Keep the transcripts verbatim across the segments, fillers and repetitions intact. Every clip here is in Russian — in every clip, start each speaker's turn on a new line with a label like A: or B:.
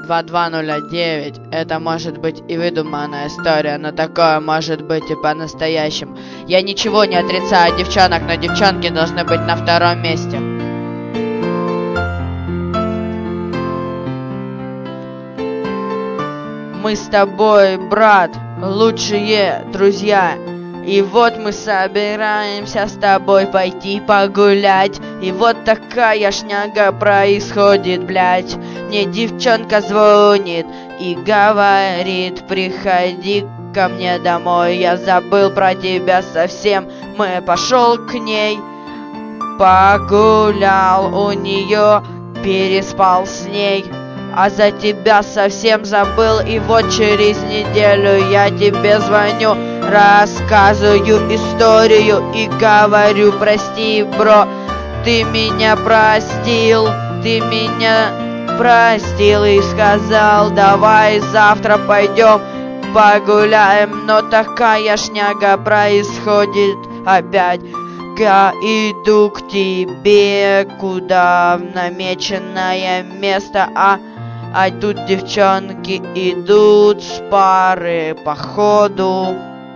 A: два два ноль девять. Это может быть и выдуманная история, но такое может быть и по-настоящему. Я ничего не отрицаю от девчонок, но девчонки должны быть на втором месте. Мы с тобой, брат, лучшие друзья. И вот мы собираемся с тобой пойти погулять. И вот такая шняга происходит, блядь. Мне девчонка звонит и говорит: приходи ко мне домой, я забыл про тебя совсем. Мы пошел к ней, погулял у нее, переспал с ней, а за тебя совсем забыл. И вот через неделю я тебе звоню, рассказываю историю и говорю: прости, бро, ты меня простил, ты меня простил и сказал: давай завтра пойдем погуляем. Но такая шняга происходит опять. Я иду к тебе, куда в намеченное место, а А тут девчонки идут с пары по ходу.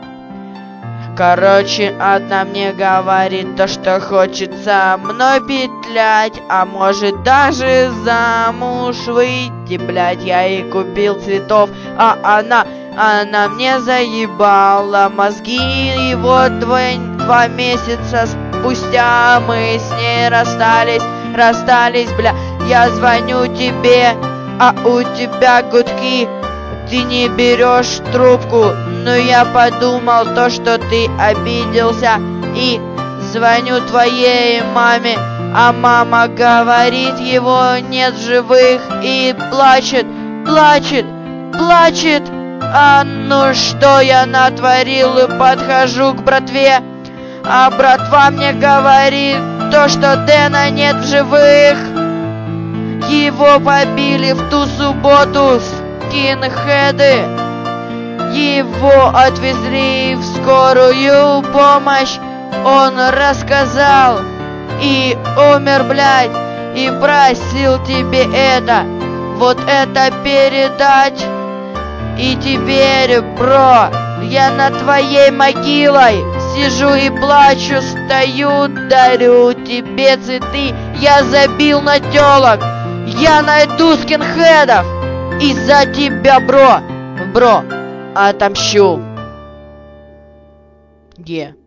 A: Короче, одна мне говорит то, что хочет со мной петлять, а может даже замуж выйти, блядь. Я ей купил цветов, а она, она мне заебала мозги. И вот два, два месяца спустя мы с ней расстались, расстались, бля. Я звоню тебе, а у тебя гудки, ты не берешь трубку. Но я подумал то, что ты обиделся, и звоню твоей маме, а мама говорит: его нет в живых, и плачет, плачет, плачет. А ну что я натворил? И подхожу к братве, а братва мне говорит то, что Дэна нет в живых. Его побили в ту субботу скинхеды. Его отвезли в скорую помощь. Он рассказал и умер, блядь. И просил тебе это, вот это передать. И теперь, бро, я над твоей могилой сижу и плачу, стою, дарю тебе цветы. Я забил на тёлок, я найду скинхедов из-за тебя, бро. Бро, отомщу. Е.